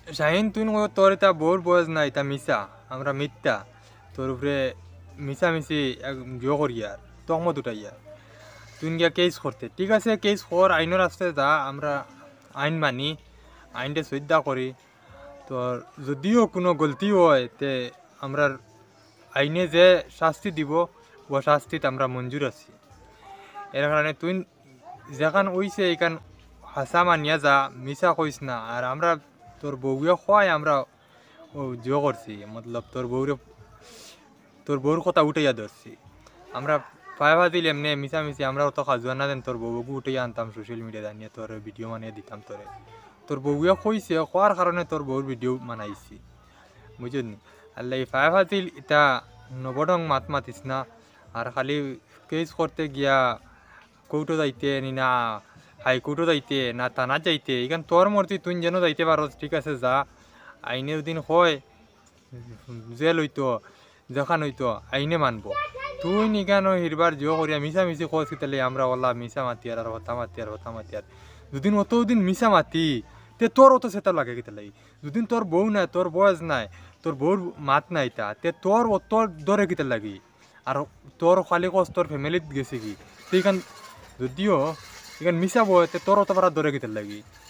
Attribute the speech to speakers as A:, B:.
A: শাহিন তুই তোর এটা বউর বয়স নাই তা মিশা আমরা মিথ্যা তোর উপরে মিশামিশি জো করি আর তহমত উঠাইয়া তুই গিয়া কেস করতে ঠিক আছে কেস কর আইনের রাস্তায় যা আমরা আইন মানি আইনটা শ্রদ্ধা করি তোর যদিও কোনো গলতি হয় তে আমরা আইনে যে শাস্তি দিব ও শাস্তিত আমরা মঞ্জুর আছি এর কারণে তুই যেখান হইছে এইখান হাসা মানিয়া যা মিশা কইস না আর আমরা তোর বউয়ে খোয়াই আমরা ও জো করছি মতলব তোর বউর কথা উঠাইয়া ধরছি আমরা পায়ে ভাজিল এমনি মিশামিশি আমরা অত খাজুয়া না দেন তোর বউকে উঠাইয়া আনতাম সোশ্যাল মিডিয়া জানিয়ে তোর ভিডিও বানিয়ে দিতাম তোর বউয়ে কইছে খোয়ার কারণে তোর বউর ভিডিও বানাইছি বুঝলি আল্লাহ পায়ে ভাজিল এটা নবডং মাত মাতিস না আর খালি কেস করতে গিয়া কোর্টও যাইতে নি না হাইকোর্টও যাইতে না থানা যাইতে এখান তোর মর্জি তুই যেন যাইতে পারো ঠিক আছে যা আইনের দিন হয় জেল হইতো যেখান হইতো আইনে মানবো তুই নিকানো হিরবার জিও করিয়া মিশামিশি করছি তাহলে আমরা ওলা মিশা মাতি আর হতা মাতি আর হতা মাতি আর দুদিন অত দিন মিশা মাতি তে তোর অত সেটা লাগে কি তাহলে দুদিন তোর বউ নাই তোর বয়স নাই তোর বউর মাত নাই তা তে তোর অত দরে কিতে লাগি আর তোর খালি কষ্ট তোর ফ্যামিলিত গেছে কি তুই এখান যদিও এখান মিশা বয় তে তোর অত পারা দরে কিতে লাগি